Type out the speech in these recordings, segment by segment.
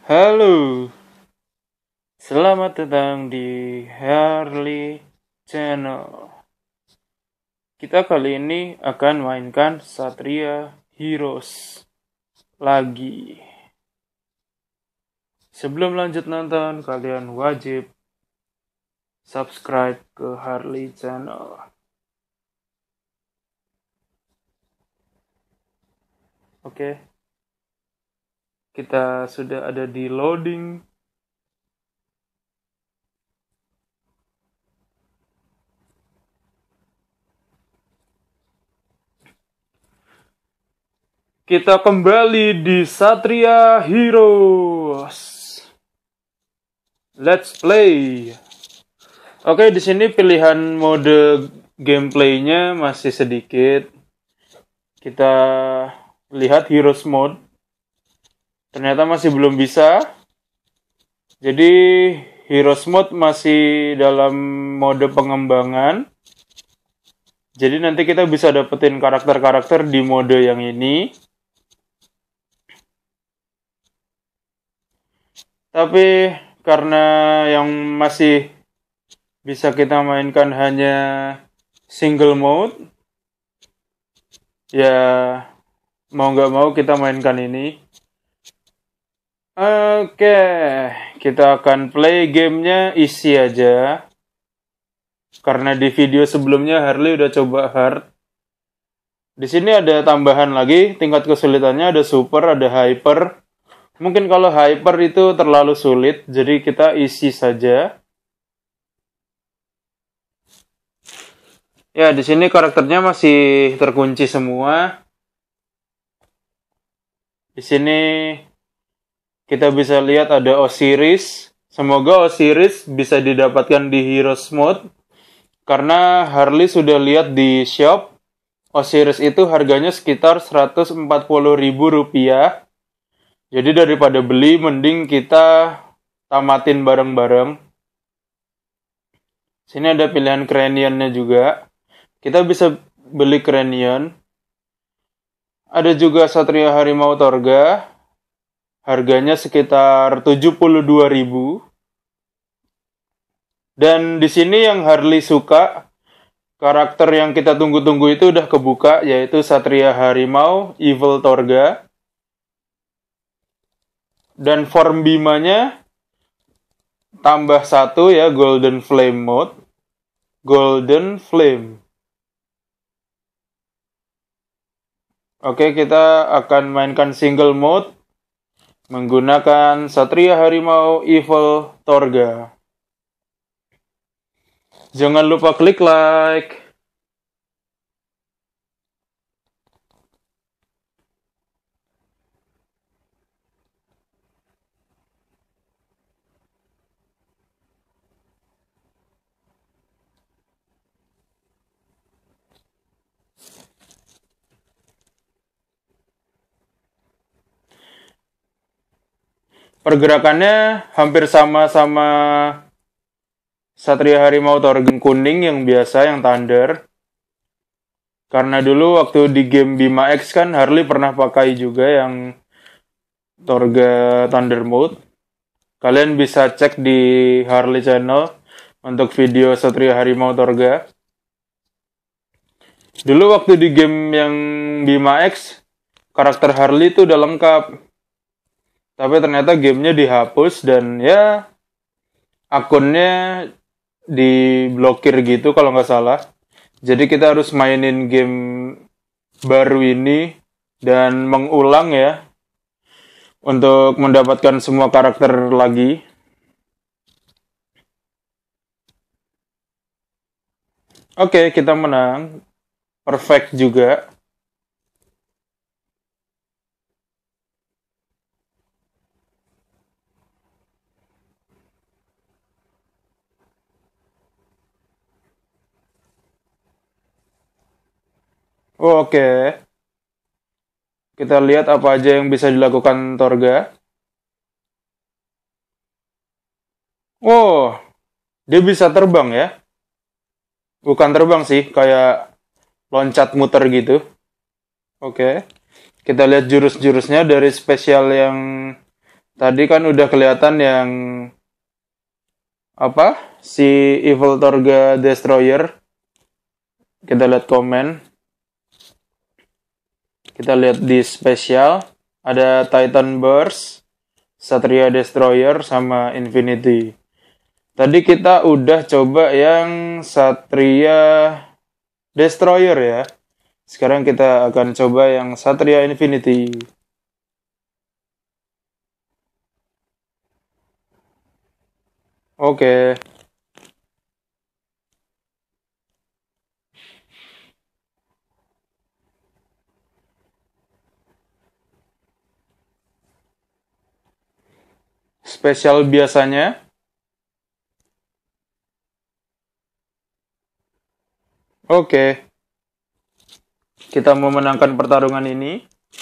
Halo, selamat datang di Harley Channel. Kita kali ini akan mainkan Satria Heroes lagi. Sebelum lanjut nonton, kalian wajib subscribe ke Harley Channel. Oke. Kita sudah ada di loading. Kita kembali di Satria Heroes. Let's play. Oke, di sini pilihan mode gameplaynya masih sedikit. Kita lihat Heroes mode. Ternyata masih belum bisa. Jadi Heroes mode masih dalam mode pengembangan. Jadi nanti kita bisa dapetin karakter-karakter di mode yang ini. Tapi karena yang masih bisa kita mainkan hanya single mode, ya mau nggak mau kita mainkan ini. Oke, kita akan play gamenya easy aja. Karena di video sebelumnya Harley udah coba hard. Di sini ada tambahan lagi, tingkat kesulitannya ada super, ada hyper. Mungkin kalau hyper itu terlalu sulit, jadi kita easy saja. Ya, di sini karakternya masih terkunci semua. Di sini kita bisa lihat ada Osiris. Semoga Osiris bisa didapatkan di Heroes mode. Karena Harley sudah lihat di shop. Osiris itu harganya sekitar Rp140.000. Jadi daripada beli, mending kita tamatin bareng-bareng. Sini ada pilihan Cranion-nya juga. Kita bisa beli Cranion. Ada juga Satria Harimau Torga. Harganya sekitar 72.000. Dan di sini yang Harley suka, karakter yang kita tunggu-tunggu itu udah kebuka, yaitu Satria Harimau Evil Torga. Dan form Bimanya tambah 1 ya, Golden Flame mode. Golden Flame. Oke, kita akan mainkan single mode menggunakan Satria Harimau Evil Torga. Jangan lupa klik like. Pergerakannya hampir sama-sama Satria Harimau Torga kuning yang biasa, yang Thunder. Karena dulu waktu di game Bima X kan Harley pernah pakai juga yang Torga Thunder mode. Kalian bisa cek di Harley Channel untuk video Satria Harimau Torga. Dulu waktu di game yang Bima X, karakter Harley itu udah lengkap. Tapi ternyata gamenya dihapus dan ya akunnya diblokir gitu kalau nggak salah. Jadi kita harus mainin game baru ini dan mengulang ya untuk mendapatkan semua karakter lagi. Oke, kita menang. Perfect juga. Oke. Kita lihat apa aja yang bisa dilakukan Torga. Oh, dia bisa terbang ya. Bukan terbang sih, kayak loncat muter gitu. Oke. Kita lihat jurus-jurusnya dari spesial yang Tadi kan udah kelihatan yang apa? Si Evil Torga Destroyer. Kita lihat komen. Kita lihat di spesial ada Titan Burst, Satria Destroyer sama Infinity. Tadi kita udah coba yang Satria Destroyer ya. Sekarang kita akan coba yang Satria Infinity. Oke. Spesial biasanya. Oke. Kita memenangkan pertarungan ini.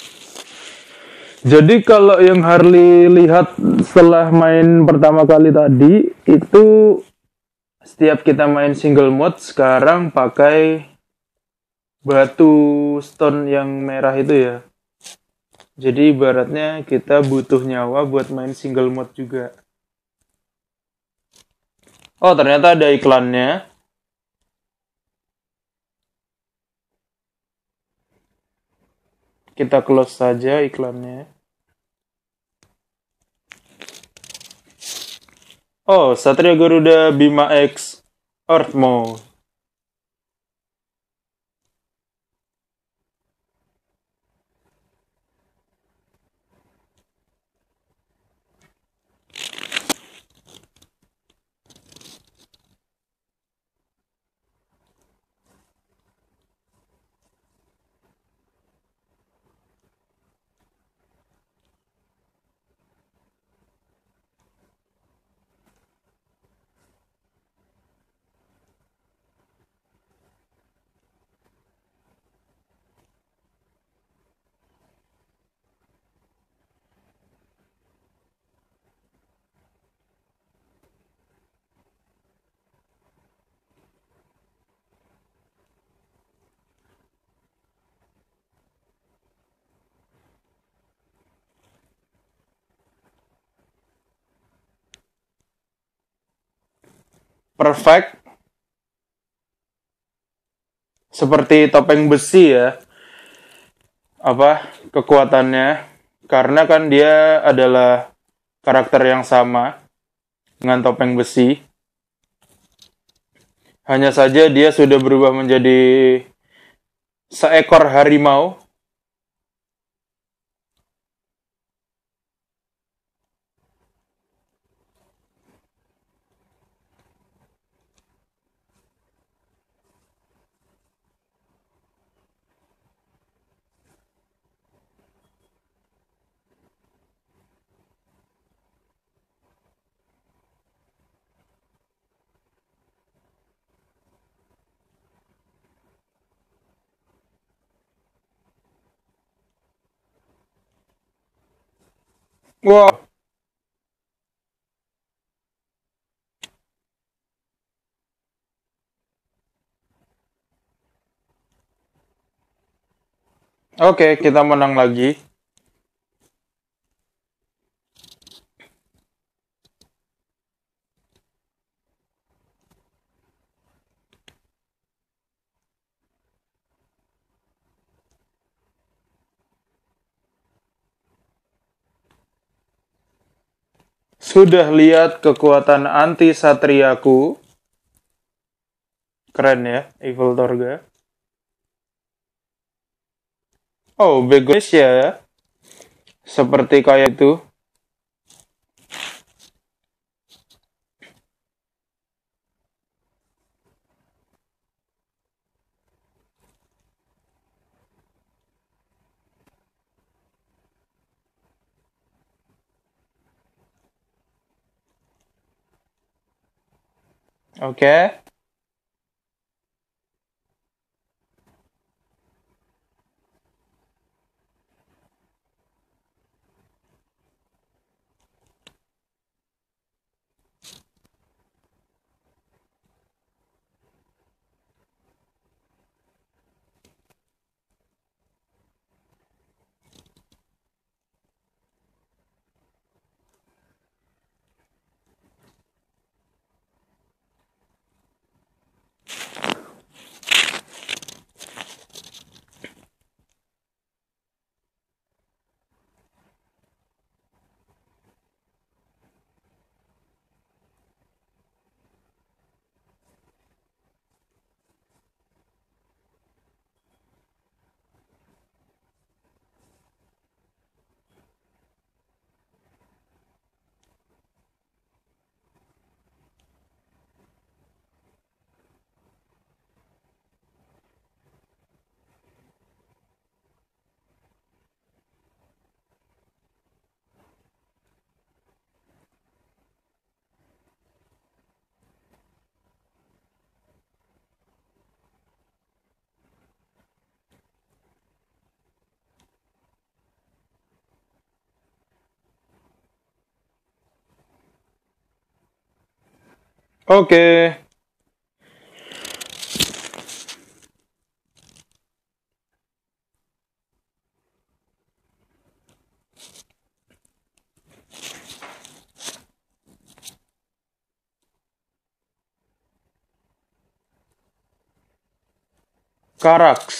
Jadi kalau yang Harley lihat setelah main pertama kali tadi, itu setiap kita main single mode sekarang pakai batu stone yang merah itu ya. Jadi ibaratnya kita butuh nyawa buat main single mode juga. Oh, ternyata ada iklannya. Kita close saja iklannya. Oh, Satria Garuda Bima X Earth Mode. Perfect. Seperti topeng besi ya. Apa kekuatannya? Karena kan dia adalah karakter yang sama dengan topeng besi. Hanya saja dia sudah berubah menjadi seekor harimau. Wow. Oke, kita menang lagi. Sudah lihat kekuatan anti satriaku? Keren ya, Evil Torga. Oh, bagus ya. Seperti kayak itu. Oke. Oke. Karaks.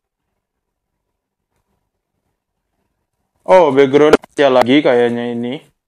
Oh, background ya lagi kayaknya ini.